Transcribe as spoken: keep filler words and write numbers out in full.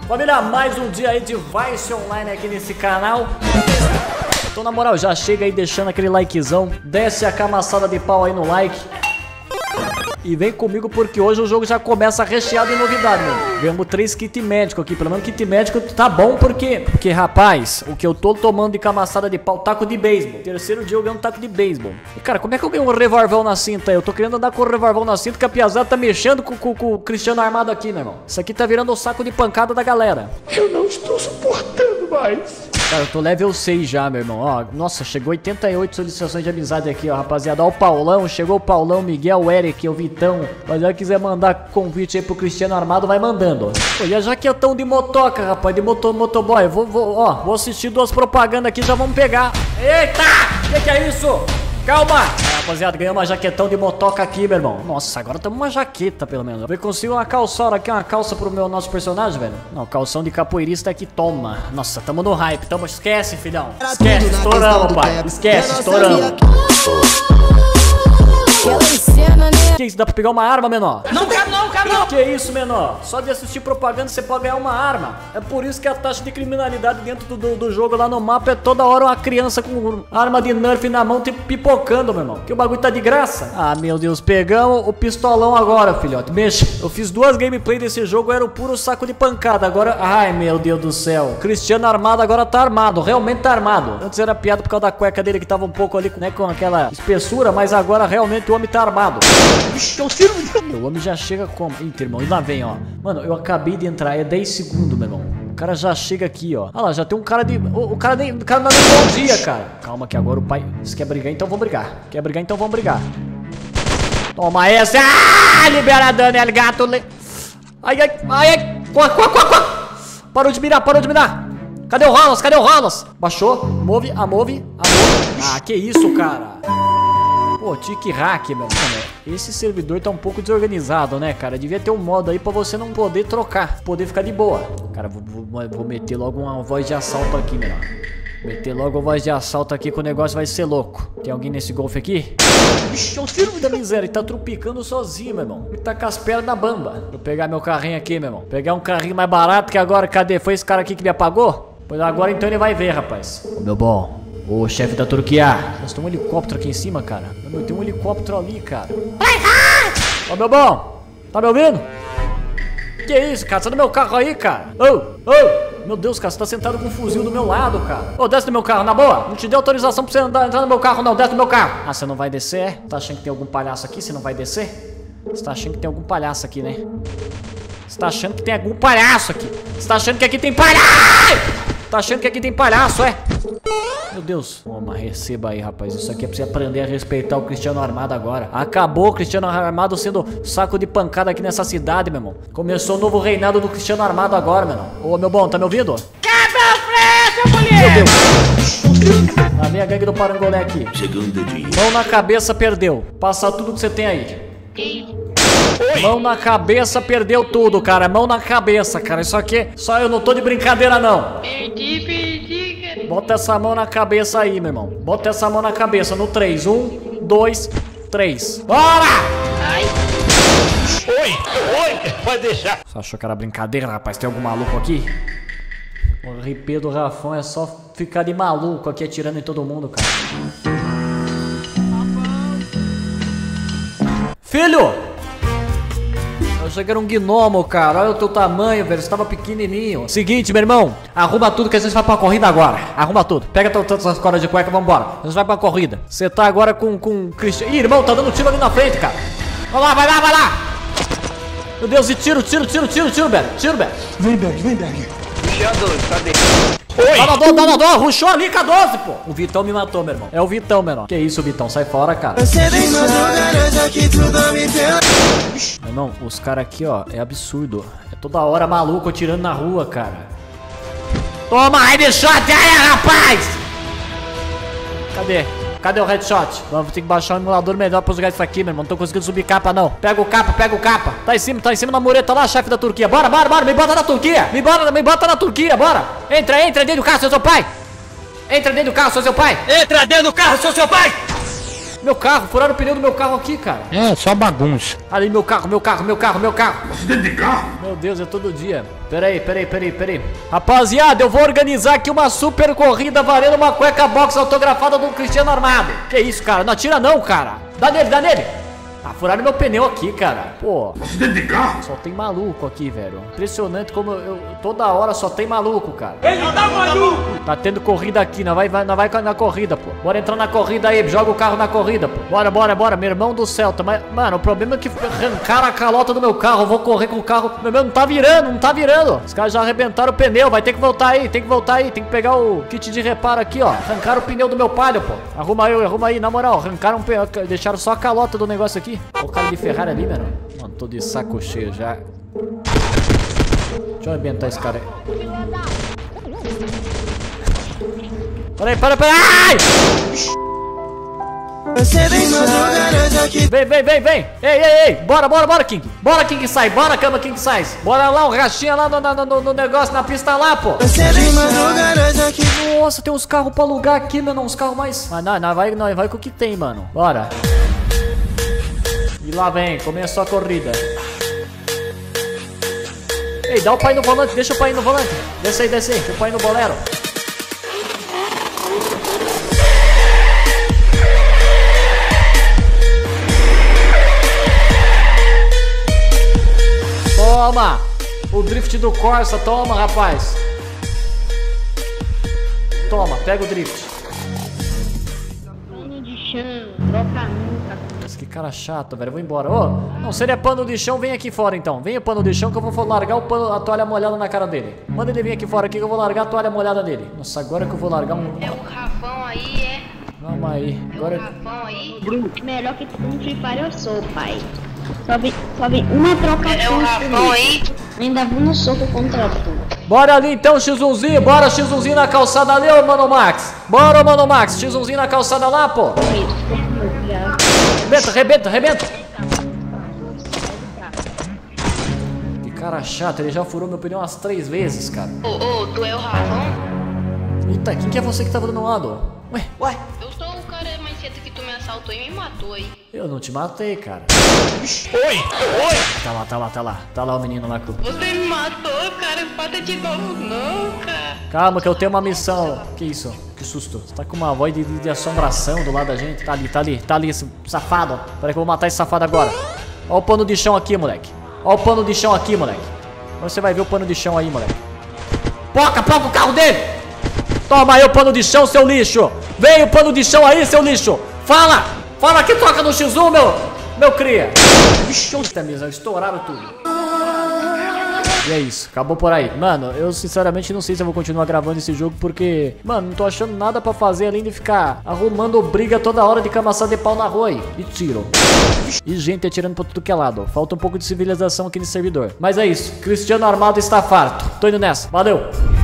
Família, mais um dia aí de Vice Online aqui nesse canal. Então, na moral, já chega aí deixando aquele likezão. Desce a camaçada de pau aí no like. E vem comigo porque hoje o jogo já começa recheado de novidade, mano. Ganhamos três kit médico aqui. Pelo menos kit médico tá bom porque... Porque, rapaz, o que eu tô tomando de camaçada de pau, taco de beisebol. Terceiro dia eu ganho um taco de beisebol. E, cara, como é que eu ganho um revolvão na cinta aí? Eu tô querendo andar com o revolvão na cinta, que a piazada tá mexendo com, com, com o Cristiano armado aqui, meu irmão. Isso aqui tá virando o saco de pancada da galera. Eu não estou suportando mais. Cara, eu tô level seis já, meu irmão. Ó, nossa, chegou oitenta e oito solicitações de amizade aqui, ó, rapaziada. Ó, o Paulão, chegou o Paulão, Miguel, o Eric, o Vitão. Mas já quiser mandar convite aí pro Cristiano armado, vai mandando, ó. Pô, e a jaquetão de motoca, rapaz, de moto, motoboy. Vou, vou, ó, vou assistir duas propagandas aqui, já vamos pegar. Eita! O que, que é isso? Calma! É, rapaziada, ganhei uma jaquetão de motoca aqui, meu irmão. Nossa, agora tamo uma jaqueta, pelo menos. Eu consigo uma calçora aqui, uma calça pro meu nosso personagem, velho. Não, calção de capoeirista aqui, toma. Nossa, tamo no hype, tamo... Esquece, filhão. Esquece, estouramos, pai. Esquece, estouramos. Que isso, dá pra pegar uma arma, menor? Não, cabe não, cabe não. Que isso, menor? Só de assistir propaganda você pode ganhar uma arma. É por isso que a taxa de criminalidade dentro do, do, do jogo lá no mapa é toda hora uma criança com arma de nerf na mão te pipocando, meu irmão. Que o bagulho tá de graça. Ah, meu Deus, pegamos o pistolão agora, filhote. Mexa. Eu fiz duas gameplay desse jogo, era o puro saco de pancada. Agora, ai, meu Deus do céu. Cristiano armado agora tá armado, realmente tá armado. Antes era piada por causa da cueca dele que tava um pouco ali, né, com aquela espessura, mas agora realmente o homem tá armado. O homem já chega como? Eita, irmão, e lá vem, ó. Mano, eu acabei de entrar, é dez segundos, meu irmão. O cara já chega aqui, ó. Ah lá, já tem um cara de... O, o cara nem... O cara não dá nem bom dia, cara. Calma que agora o pai... Se quer brigar, então vamos brigar. Quer brigar, então vamos brigar. Toma essa. Ah, libera dano, é gato. Le... Ai, ai, ai, ai. Corre, corre, corre, corre. Parou de mirar, parou de mirar. Cadê o Rolas? Cadê o Rolas? Baixou. Move, a move, a move. Ah, que isso, cara. Pô, tique hack, meu. Esse servidor tá um pouco desorganizado, né, cara? Devia ter um modo aí pra você não poder trocar, poder ficar de boa. Cara, vou, vou, vou meter logo uma voz de assalto aqui, meu. Meter logo a voz de assalto aqui que o negócio vai ser louco. Tem alguém nesse golfe aqui? É o filho da miséria, ele tá trupicando sozinho, meu irmão. Ele tá com as pernas na bamba. Vou pegar meu carrinho aqui, meu irmão. Pegar um carrinho mais barato que agora, cadê? Foi esse cara aqui que me apagou? Pois agora então ele vai ver, rapaz. Ô, meu bom. Ô, chefe da Turquia. Nossa, tem um helicóptero aqui em cima, cara. Meu, tem um helicóptero ali, cara. Ô, meu bom. Tá me ouvindo? Que isso, cara? Sai do meu carro aí, cara. Ô, ô. Meu Deus, cara, você tá sentado com um fuzil do meu lado, cara. Ô, desce do meu carro, na boa. Não te dei autorização pra você andar, entrar no meu carro, não. Desce do meu carro. Ah, você não vai descer? Tá achando que tem algum palhaço aqui? Você não vai descer? Você tá achando que tem algum palhaço aqui, né? Você tá achando que tem algum palhaço aqui? Você tá achando que aqui tem palhaço? Tá achando que aqui tem palhaço, é? Meu Deus. Toma, receba aí, rapaz. Isso aqui é pra você aprender a respeitar o Cristiano armado agora. Acabou o Cristiano armado sendo saco de pancada aqui nessa cidade, meu irmão. Começou o novo reinado do Cristiano armado agora, meu irmão. Ô, meu bom, tá me ouvindo? Cabra preto, mulher! Meu Deus. Lá vem a gangue do Parangolé aqui. Mão na cabeça, perdeu. Passa tudo que você tem aí. Oi. Mão na cabeça, perdeu tudo, cara. Mão na cabeça, cara. Isso aqui, só eu não tô de brincadeira, não. Perdi, perdi, cara. Bota essa mão na cabeça aí, meu irmão. Bota essa mão na cabeça no três. Um, dois, três. Bora! Ai. Oi, oi, pode deixar. Você achou que era brincadeira, rapaz? Tem algum maluco aqui? O R P do Rafão é só ficar de maluco aqui atirando em todo mundo, cara. Filho! Eu achei que era um gnomo, cara. Olha o teu tamanho, velho. Você tava pequenininho. Seguinte, meu irmão. Arruma tudo que a gente vai pra corrida agora. Arruma tudo. Pega todas as cordas de cueca e vambora. A gente vai pra corrida. Você tá agora com o Cristiano. Ih, irmão, tá dando tiro ali na frente, cara. Vai lá, vai lá, vai lá. Meu Deus, e tiro, tiro, tiro, tiro, tiro, velho. Tiro, velho. Vem, Berg, vem, Berg. Cadê? Oi. Dá na doze, dá na doze. Rushou ali com a doze, pô. O Vitão me matou, meu irmão. É o Vitão, menor. Que isso, Vitão? Sai fora, cara. Meu irmão, os caras aqui, ó, é absurdo. É toda hora maluco atirando na rua, cara. Toma, headshot aí, rapaz! Cadê? Cadê o headshot? Vamos ter que baixar um emulador melhor pra jogar isso aqui, meu irmão. Não tô conseguindo subir capa, não. Pega o capa, pega o capa. Tá em cima, tá em cima da mureta lá, chefe da Turquia. Bora, bora, bora. Me bota na Turquia. Me bota, me bota na Turquia, bora. Entra, entra dentro do carro, seu seu pai. Entra dentro do carro, sou seu pai. Entra dentro do carro, sou seu pai. Meu carro, furaram o pneu do meu carro aqui, cara. É, só bagunça. Ali, meu carro, meu carro, meu carro, meu carro. Acidente de carro. Meu Deus, é todo dia. Peraí, peraí, peraí, peraí. Rapaziada, eu vou organizar aqui uma super corrida valendo uma cueca box autografada do Cristiano Armado. Que isso, cara? Não atira não, cara. Dá nele, dá nele. Ah, furaram meu pneu aqui, cara. Pô. Acidente de carro. Só tem maluco aqui, velho. Impressionante como eu, toda hora só tem maluco, cara. Ele tá maluco! Tá tendo corrida aqui, não vai, vai, não vai na corrida, pô. Bora entrar na corrida aí, joga o carro na corrida, pô. Bora, bora, bora, meu irmão do céu. Tá, mas, mano, o problema é que arrancaram a calota do meu carro. Eu vou correr com o carro. Meu irmão, não tá virando, não tá virando. Os caras já arrebentaram o pneu, vai ter que voltar aí, tem que voltar aí. Tem que pegar o kit de reparo aqui, ó. Arrancaram o pneu do meu palio, pô. Arruma aí, arruma aí, na moral. Arrancaram o pneu, deixaram só a calota do negócio aqui. Olha o cara de Ferrari ali, mano. Mano, tô de saco cheio já. Deixa eu arrebentar esse cara aí. Peraí, para, para! Ai! Vem, vem, vem, vem! Ei, ei, ei! Bora, bora, bora, King! Bora, King sai! Bora, cama, King sai! Bora lá, o rachinha lá no, no, no, no negócio, na pista lá, pô! Nossa, tem uns carros pra alugar aqui, mano, uns carros mais... Mas não, não vai, não vai com o que tem, mano. Bora! E lá vem, começou a corrida. Ei, dá o pai no volante, deixa o pai no volante. Desce aí, desce aí, deixa o pai no bolero. Toma! O drift do Corsa, toma, rapaz. Toma, pega o drift. Pano de chão, troca nunca. Que cara chato, velho. Eu vou embora. Ô, não, se ele é pano de chão, vem aqui fora então. Vem o pano de chão que eu vou largar o pano, a toalha molhada na cara dele. Manda ele vir aqui fora aqui que eu vou largar a toalha molhada dele. Nossa, agora que eu vou largar um... É o Rafão aí, é? Vamos aí. Agora... É o Rafão aí? Bruno, melhor que tu no Free Fire eu sou, pai. Só vem, só vem uma trocação. É o Rafão aí? Ainda vou no soco contra tu. Bora ali então, X um zinho. Bora, X um zinho na calçada ali, ô Mano Max. Bora, Mano Max. X um zinho na calçada lá, pô. Rebenta, rebenta, rebenta. Que cara chato, ele já furou meu pneu umas três vezes, cara. Ô, ô, tu é o Rafão? Eita, quem que é você que tava do meu lado? Ué, ué. Eu sou o cara mais cedo que tu me assaltou e me matou aí. Eu não te matei, cara. Oi, oi. Tá lá, tá lá, tá lá. Tá lá o menino lá com... Você me matou, cara. Mata de novo, não, cara. Calma que eu tenho uma missão. Que isso? Que susto. Você tá com uma voz de, de, de assombração do lado da gente. Tá ali, tá ali, tá ali, esse safado. Peraí que eu vou matar esse safado agora. Ó o pano de chão aqui, moleque. Ó o pano de chão aqui, moleque. Você vai ver o pano de chão aí, moleque. Poca, poca o carro dele. Toma aí o pano de chão, seu lixo. Vem o pano de chão aí, seu lixo. Fala. Fala que toca no X um, meu, meu cria. Vixe, tá mesmo, estouraram tudo. E é isso, acabou por aí. Mano, eu sinceramente não sei se eu vou continuar gravando esse jogo porque, mano, não tô achando nada pra fazer além de ficar arrumando briga toda hora de camaçada de pau na rua aí. E tiro. E gente atirando pra tudo que é lado. Falta um pouco de civilização aqui nesse servidor. Mas é isso, Cristiano Armado está farto. Tô indo nessa, valeu.